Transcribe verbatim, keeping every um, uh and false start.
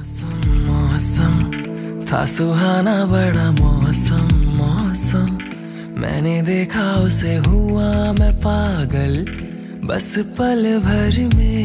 मौसम मौसम था सुहाना बड़ा मौसम मौसम, मैंने देखा उसे हुआ मैं पागल बस पल भर में।